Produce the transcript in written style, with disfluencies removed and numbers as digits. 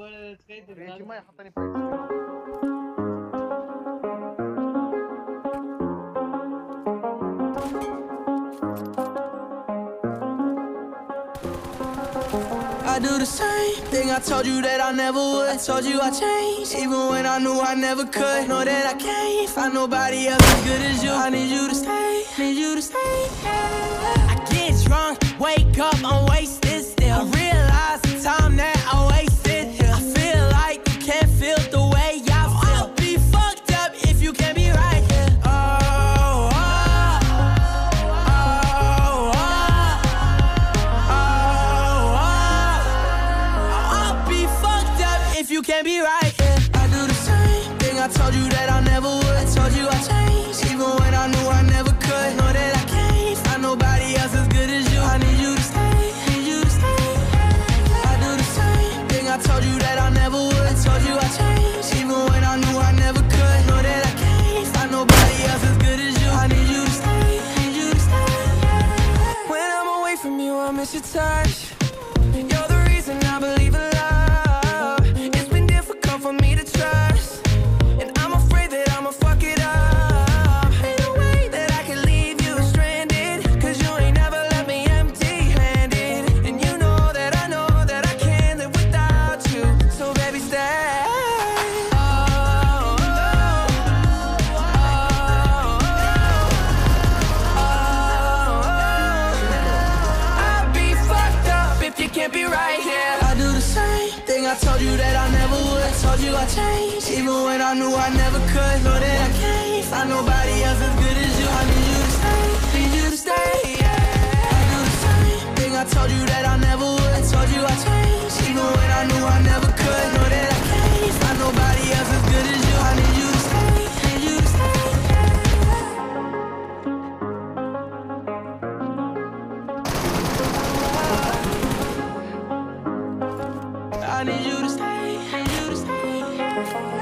Rejima हाताने पाहिजे. I do the same thing I told you that I never would. I told you I changed, even when I knew I never could. Know that I can't find nobody else as good as you. I need you to stay, need you to stay. I get drunk, wake up, I'm wasted still. I realize the time that I wasted here. I feel like you can't feel the way I feel. I'll be fucked up if you can't be right here. You can't be right, yeah. I do the same thing I told you that I never would. I told you I changed, even when I knew I never could. Know that I can't find nobody else as good as you. I need you to stay, need you to stay. I do the same thing I told you that I never would. I told you I changed, even when I knew I never could. Know that I can't find nobody else as good as you. I need you to stay, need you to stay. When I'm away from you, I miss your touch. You're the reason I believe in love. For me to trust, and I'm afraid that I'ma fuck it up. Ain't no way that I can leave you stranded, cause you ain't never left me empty-handed. And you know that I can't live without you. So baby, stay. I'll be fucked up if you can't be right here. I do the same thing I told you that I never would. I told you I changed, even when I knew I never could. Know that I can't find nobody else as good as you. I need you to stay, need you to stay, yeah. I do the same thing I told you that I never would. I told you I changed, even when I knew I never could. Know that I can't find nobody else as good as you. I need you to stay, need you to stay, yeah. I need you to stay, need you to stay.